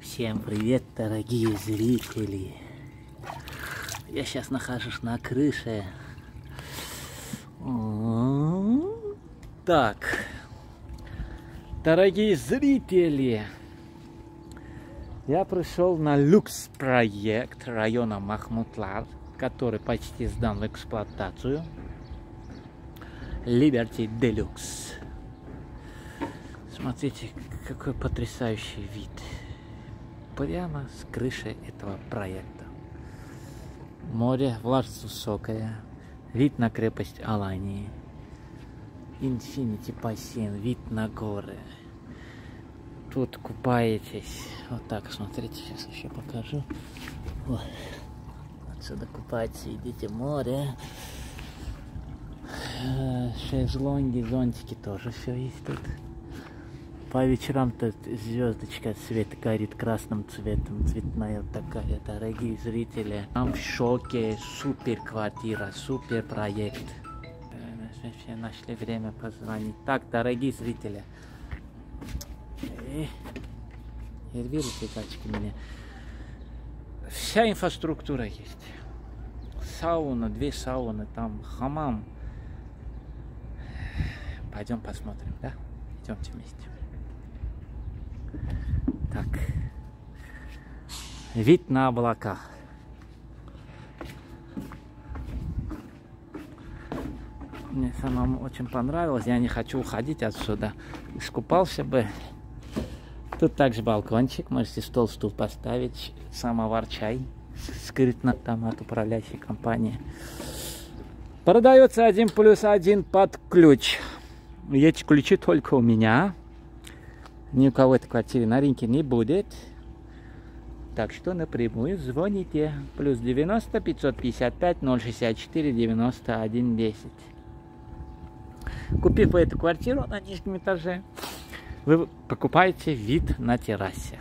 Всем привет, дорогие зрители! Я сейчас нахожусь на крыше. Так, дорогие зрители, я пришел на люкс-проект района Махмутлар, который почти сдан в эксплуатацию. Liberty Deluxe. Смотрите, какой потрясающий вид. Прямо с крыши этого проекта. Море, влажность высокая, вид на крепость Алании, Инфинити бассейн, вид на горы. Тут купаетесь. Вот так, смотрите, сейчас еще покажу. Вот. Отсюда купаетесь, видите море. Шезлонги, зонтики тоже все есть тут. По вечерам тут звездочка цвет горит красным цветом, цветная такая, дорогие зрители. Там в шоке, супер квартира, супер проект. Мы все нашли время позвонить. Так, дорогие зрители, нервируйте, тачки меня. Вся инфраструктура есть. Сауна, 2 сауны, там хамам. Пойдем посмотрим, да? Идемте вместе. Так, вид на облака. Мне самому очень понравилось, я не хочу уходить отсюда. Искупался бы. Тут также балкончик, можете стол-стул поставить, самовар, чай, скрытно там от управляющей компании. Продается 1+1 под ключ. Эти ключи только у меня. Ни у кого этой квартиры на рынке не будет. Так что напрямую звоните. Плюс 90 555 064 91 10. Купив эту квартиру на нижнем этаже, вы покупаете вид на террасе.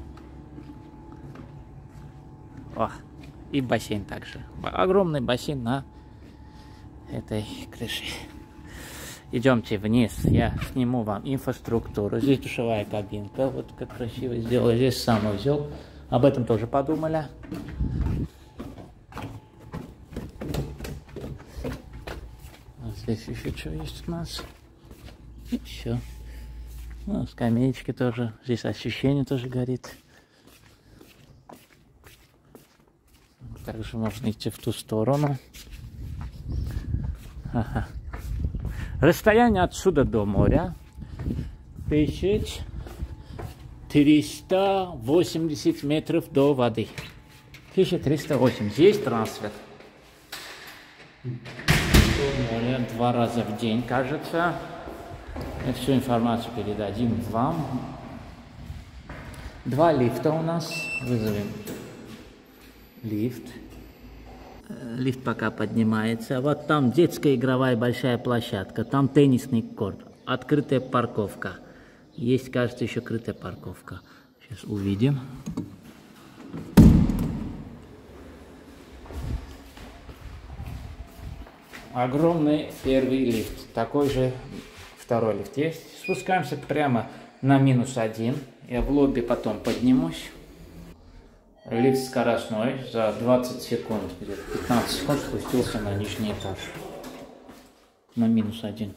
О, и бассейн также. Огромный бассейн на этой крыше. Идемте вниз, я сниму вам инфраструктуру. Здесь душевая кабинка, вот как красиво сделали. Здесь санузел, об этом тоже подумали. А здесь еще что есть у нас? И все. Ну, скамеечки тоже, здесь освещение тоже горит. Также можно идти в ту сторону. Ага. Расстояние отсюда до моря 1380 метров до воды. 1380. Есть трансфер. До моря 2 раза в день, кажется. Эту всю информацию передадим вам. 2 лифта у нас. Вызовем лифт. Лифт пока поднимается. Вот там детская игровая большая площадка. Там теннисный корт. Открытая парковка. Есть, кажется, еще крытая парковка. Сейчас увидим. Огромный первый лифт. Такой же второй лифт есть. Спускаемся прямо на -1. Я в лобби потом поднимусь. Лифт скоростной, за 20 секунд, где-то 15 секунд спустился на нижний этаж. На -1.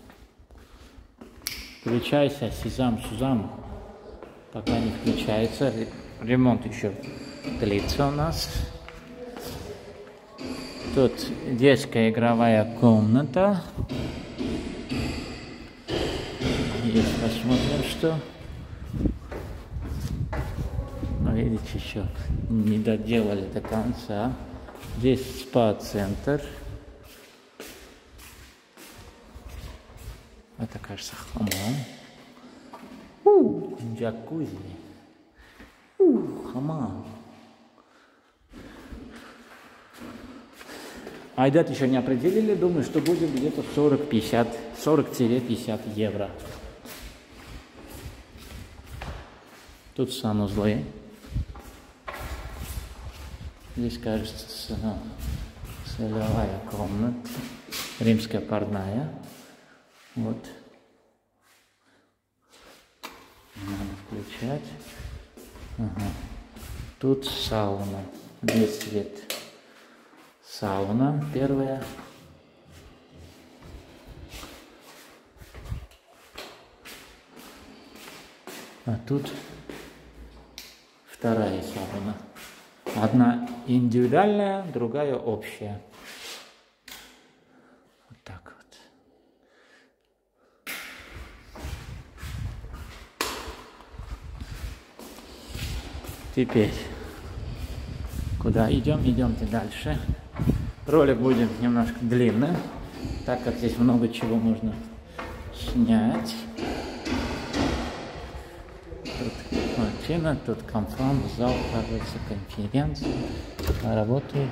Включайся, Сизам-Сузам. Пока не включается. Ремонт еще длится у нас. Тут детская игровая комната. Здесь посмотрим, что... Видите, еще не доделали до конца. Здесь спа-центр. Это, кажется, хамам. Джакузи. Хамам. Айдат еще не определили. Думаю, что будет где-то 40-50 евро. Тут санузлы. Здесь, кажется, солевая комната, римская парная. Вот. Надо включать. Ага. Тут сауна. Здесь свет. Сауна первая. А тут вторая сауна. Одна индивидуальная, другая общая. Вот так вот. Теперь куда идем? Идемте дальше. Ролик будет немножко длинный, так как здесь много чего можно снять. Тут картина, тут конференц, зал, кажется, конференция работает.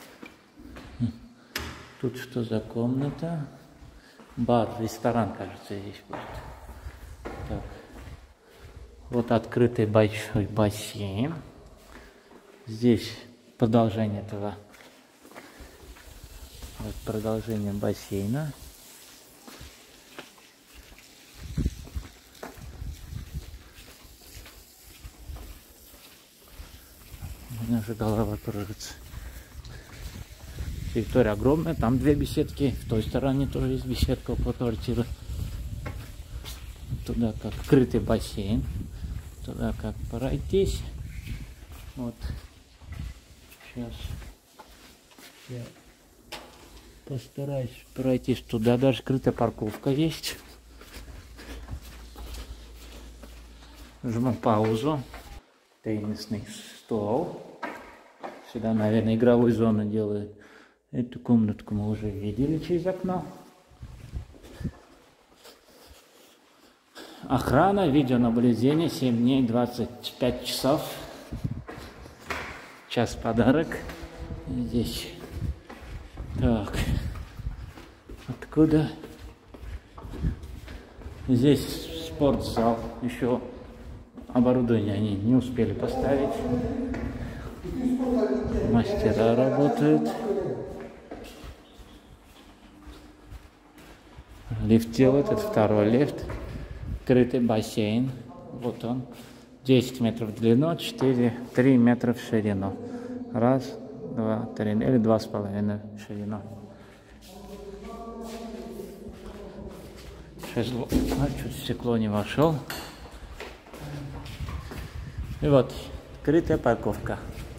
Тут что за комната? Бар, ресторан, кажется, здесь будет. Так. Вот открытый большой бассейн. Здесь продолжение этого. Вот продолжение бассейна. У меня же голова кружится. Территория огромная, там две беседки, в той стороне тоже есть беседка около квартиры. Туда как открытый бассейн, туда как пройтись. Вот. Сейчас я постараюсь пройтись туда, даже скрытая парковка есть. Жму паузу. Теннисный стол. Сюда, наверное, игровую зону делают. Эту комнатку мы уже видели через окно. Охрана, видеонаблюдение, 7 дней, 25 часов. Час подарок. Здесь. Так. Откуда? Здесь спортзал. Еще оборудование они не успели поставить. Мастера работают. Лифт делает, это второй лифт. Открытый бассейн. Вот он. 10 метров в длину, 3 метра в ширину. Раз, два, три, или 2,5 в ширину. Чуть в стекло не вошел. И вот, открытая парковка.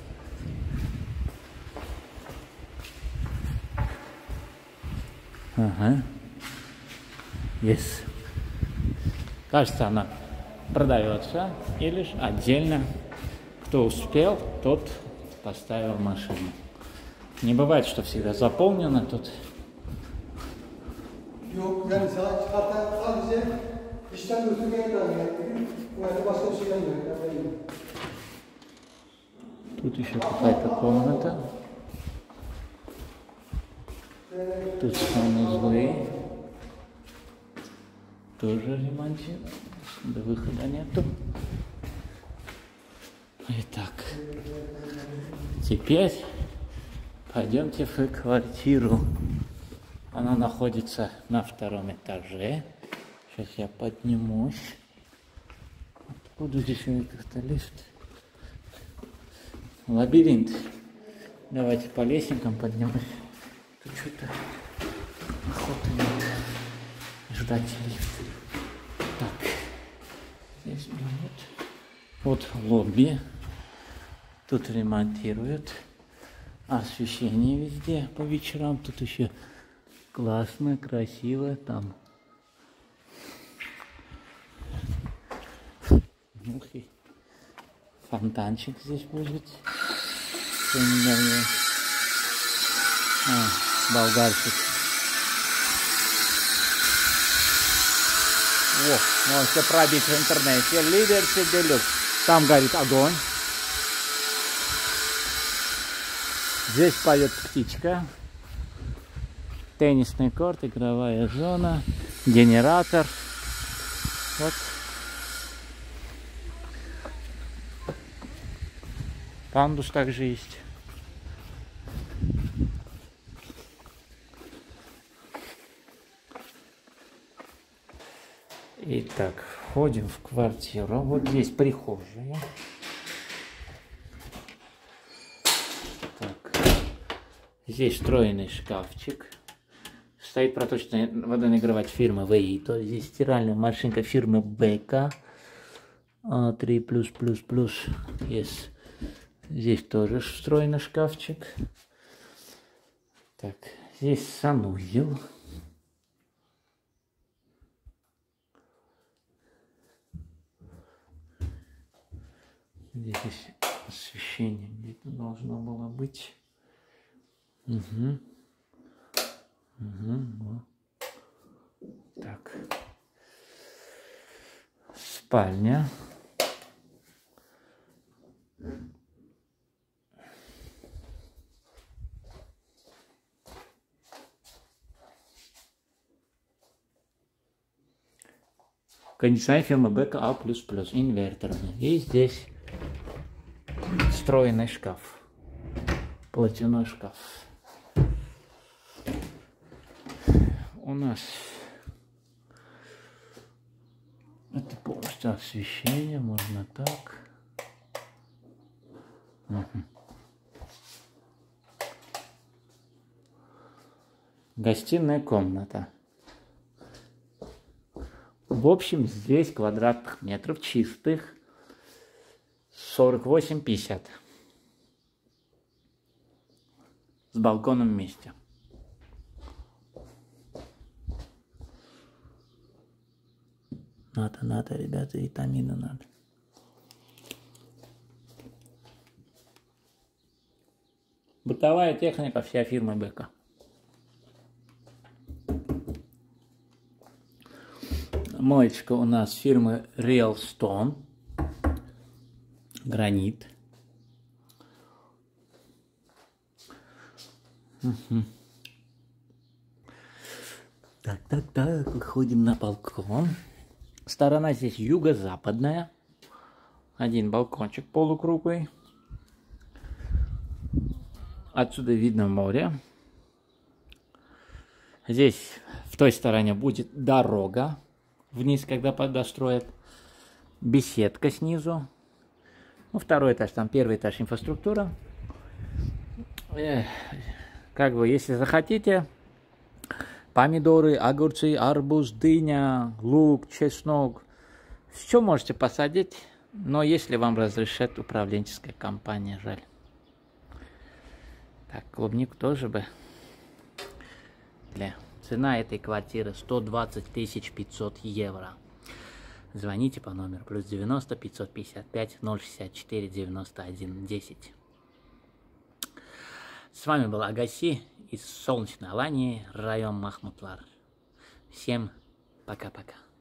Ага. Есть. Кажется, она продается или же отдельно. Кто успел, тот поставил машину. Не бывает, что всегда заполнено тут. Тут еще какая-то комната. Тут санузлы. Тоже ремонтируют. До выхода нету. Итак, теперь пойдемте в квартиру. Она находится на втором этаже. Сейчас я поднимусь. Откуда здесь как-то лифт? Лабиринт. Давайте по лесенкам поднимусь. Тут что-то охота нет ждать лифт. Так, здесь нет. Вот лобби. Тут ремонтируют. Освещение везде по вечерам. Тут еще классно, красиво. Там мухи. Фонтанчик здесь будет. Болгарчик. О, можете пробить в интернете. Лидершип Делюкс. Там горит огонь. Здесь поет птичка. Теннисный корт, игровая зона, генератор. Вот. Пандус также есть. Итак, входим в квартиру. Вот здесь прихожая. Здесь встроенный шкафчик. Стоит проточная водонагреватель фирмы ВИ. То есть здесь стиральная машинка фирмы БК. 3+++. Есть. Здесь тоже встроенный шкафчик. Так, здесь санузел. Здесь освещение где-то должно было быть. Угу. Угу. Так. Спальня. Кондиционер фирмы БК А++, инверторный. И здесь встроенный шкаф. Платяной шкаф. У нас это полностью освещение, можно так. Угу. Гостиная комната. В общем, здесь квадратных метров чистых 48-50. С балконом вместе. Надо, ребята, витамины надо. Бытовая техника, вся фирма БК. Моечка у нас фирмы Real Stone. Гранит. Угу. Так, выходим на балкон. Сторона здесь юго-западная. Один балкончик полукруглый. Отсюда видно море. Здесь в той стороне будет дорога. Вниз, когда достроят. Беседка снизу. Ну, второй этаж, там первый этаж инфраструктура. Как бы, если захотите, помидоры, огурцы, арбуз, дыня, лук, чеснок. Все можете посадить, но если вам разрешит управленческая компания, жаль. Так, клубнику тоже бы. Цена этой квартиры 120 500 евро. Звоните по номеру +90 555 064 91 10. С вами был Агаси из солнечной Алании, район Махмутлар. Всем пока-пока.